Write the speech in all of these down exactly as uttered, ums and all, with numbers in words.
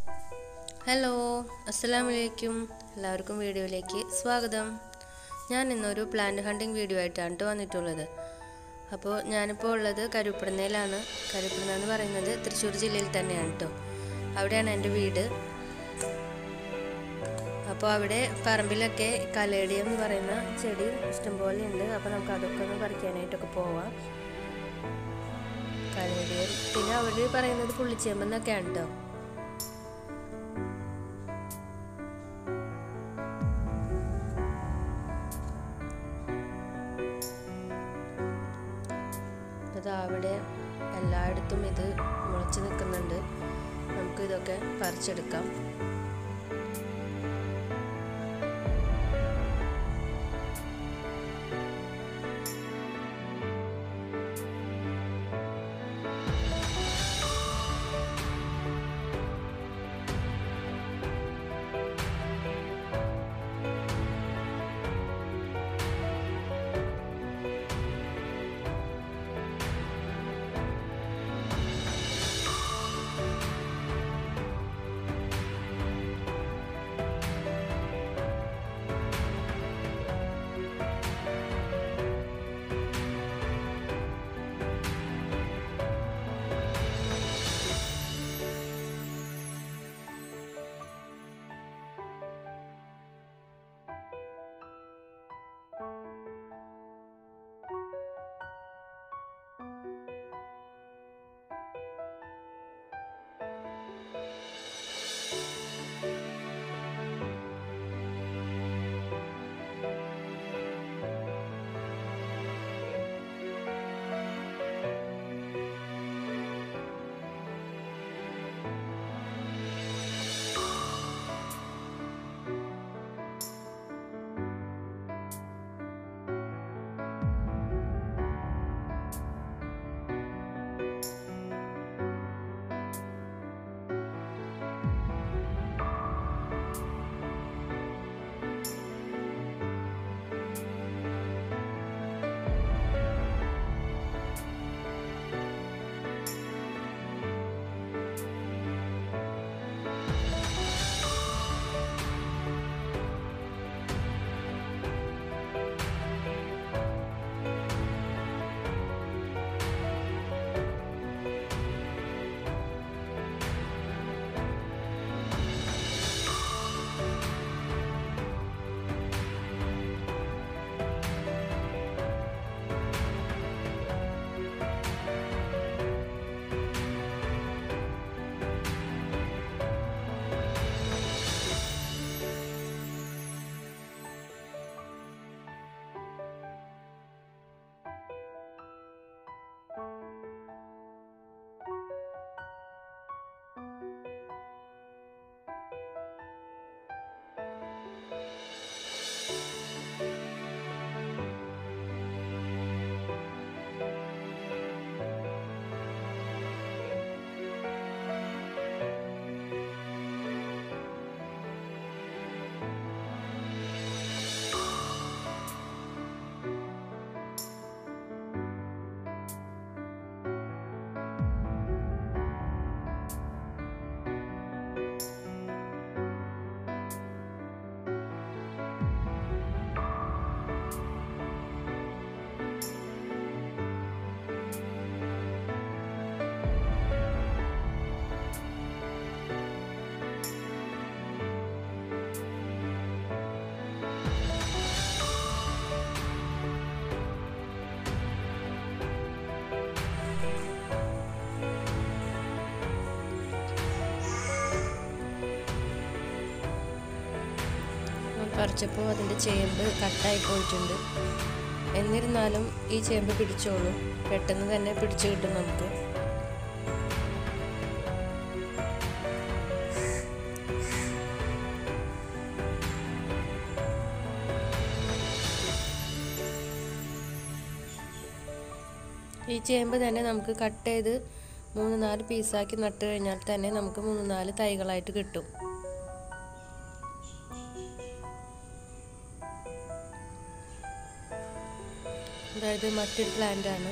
Hello, അസ്സലാമു അലൈക്കും. എല്ലാവർക്കും വീഡിയോയിലേക്ക് സ്വാഗതം. ഞാൻ ഇന്നൊരു പ്ലാന്റ് ഹണ്ടിങ് വീഡിയോ ആയിട്ടാണ് കേട്ടോ വന്നിട്ടുള്ളത്. അപ്പോൾ ഞാനിപ്പോൾ ഉള്ളത് കരുപ്പടന്നയിലാണ്. കരുപ്പടന്ന എന്ന് പറയുന്നത് തൃശ്ശൂർ ജില്ലയിൽ തന്നെയാണ് കേട്ടോ. അവിടെയാണ് എൻ്റെ വീട്. അപ്പോൾ അവിടെ പറമ്പിലൊക്കെ കലേഡിയം എന്ന് പറയുന്ന ചെടി ഇഷ്ടംപോലെ ഉണ്ട്. അപ്പോൾ നമുക്ക് അതൊക്കെ ഒന്ന് പറിക്കാനായിട്ടൊക്കെ പോവാം. കലേഡിയം പിന്നെ അവർ പറയുന്നത് പുള്ളിച്ചേമ്പെന്നൊക്കെയാണ് കേട്ടോ. അത് അവിടെ എല്ലായിടത്തും ഇത് മുളച്ച് നിൽക്കുന്നുണ്ട്. നമുക്ക് ഇതൊക്കെ പറിച്ചെടുക്കാം. പറിച്ചപ്പോൾ അതിൻ്റെ ചേമ്പ് കട്ടായി പോയിട്ടുണ്ട്. എന്നിരുന്നാലും ഈ ചേമ്പ് പിടിച്ചോളൂ, പെട്ടെന്ന് തന്നെ പിടിച്ചു കിട്ടും നമുക്ക്. ഈ ചേമ്പ് തന്നെ നമുക്ക് കട്ട് ചെയ്ത് മൂന്ന് നാല് പീസാക്കി നട്ട് കഴിഞ്ഞാൽ തന്നെ നമുക്ക് മൂന്ന് നാല് തൈകളായിട്ട് കിട്ടും. അതായത് മറ്റൊരു പ്ലാന്റ് ആണ്.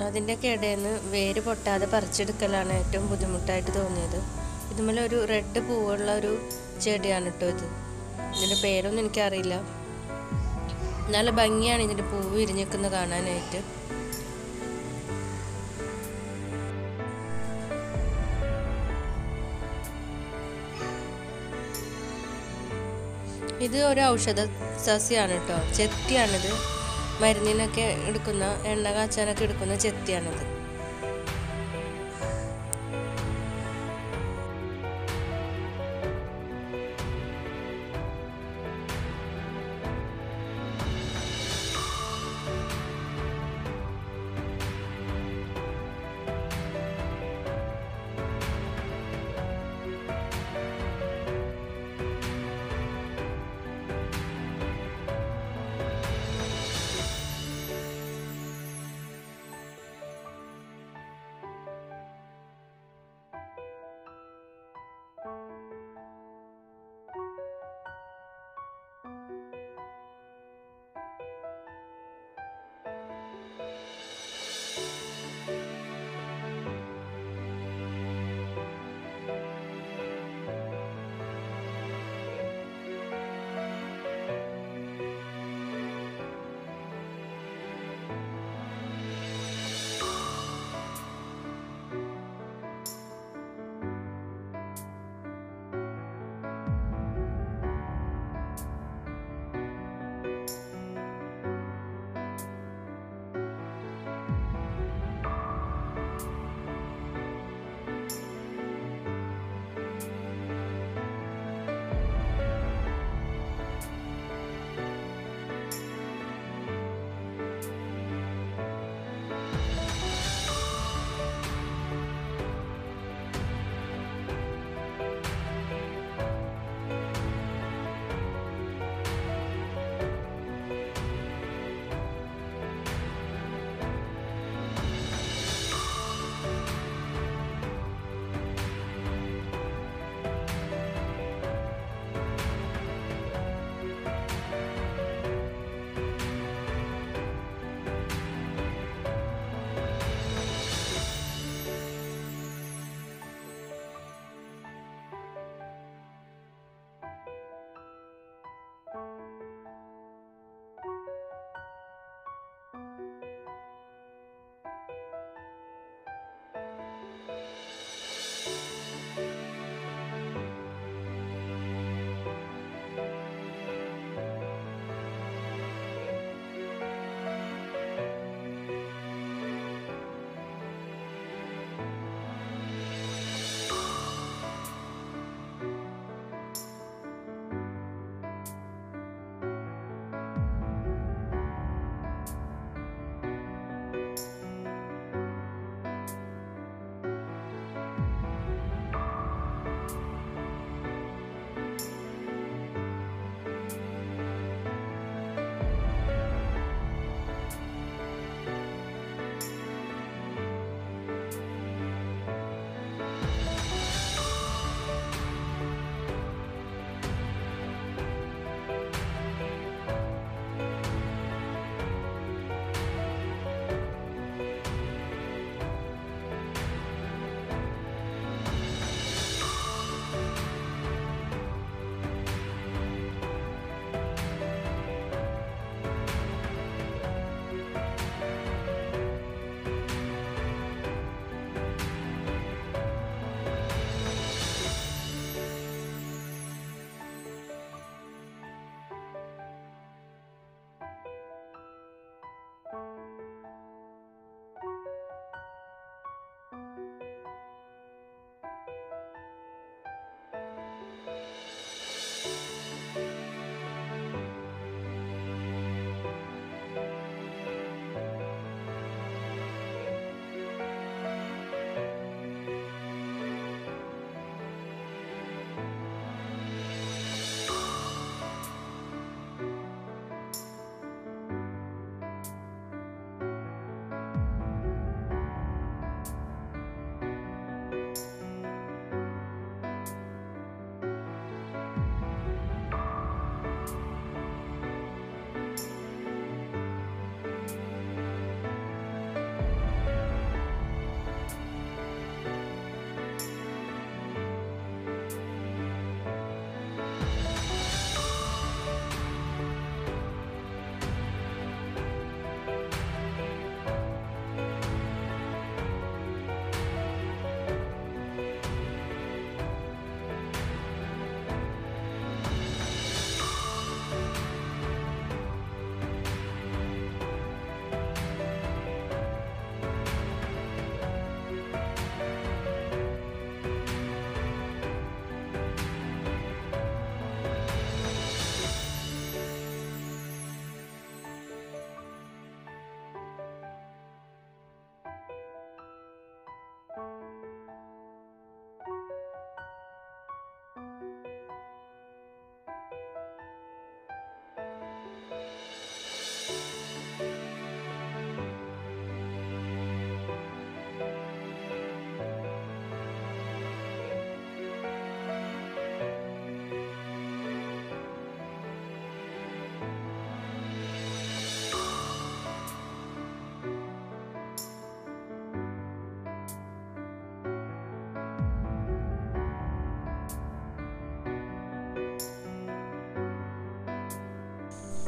അതിൻ്റെയൊക്കെ ഇടയിൽ നിന്ന് വേര് പൊട്ടാതെ പറിച്ചെടുക്കലാണ് ഏറ്റവും ബുദ്ധിമുട്ടായിട്ട് തോന്നിയത്. ഇതുപോലെ ഒരു റെഡ് പൂവുള്ള ഒരു ചെടിയാണ് കേട്ടോ ഇത്. ഇതിൻ്റെ പേരൊന്നും എനിക്കറിയില്ല. നല്ല ഭംഗിയാണ് ഇതിൻ്റെ പൂവ് വിരിഞ്ഞിക്കുന്നത് കാണാനായിട്ട്. ഇത് ഒരു ഔഷധ സസ്യമാണ് കേട്ടോ. ചെത്തിയാണിത്. മരുന്നിനൊക്കെ എടുക്കുന്ന, എണ്ണ കാച്ചാനൊക്കെ എടുക്കുന്ന ചെത്തിയാണിത്.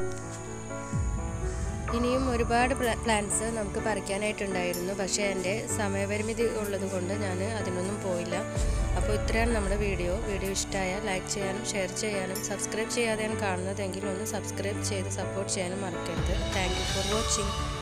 ഇനിയും ഒരുപാട് പ്ലാന്റ്സ് നമുക്ക് പറിക്കാനായിട്ടുണ്ടായിരുന്നു, പക്ഷേ എൻ്റെ സമയപരിമിതി ഉള്ളത് കൊണ്ട് ഞാൻ അതിനൊന്നും പോയില്ല. അപ്പോൾ ഇത്രയാണ് നമ്മുടെ വീഡിയോ. വീഡിയോ ഇഷ്ടമായാൽ ലൈക്ക് ചെയ്യാനും ഷെയർ ചെയ്യാനും സബ്സ്ക്രൈബ് ചെയ്യാതെയാണ് കാണുന്നതെങ്കിൽ ഒന്ന് സബ്സ്ക്രൈബ് ചെയ്ത് സപ്പോർട്ട് ചെയ്യാനും മറക്കരുത്. Thank you for watching.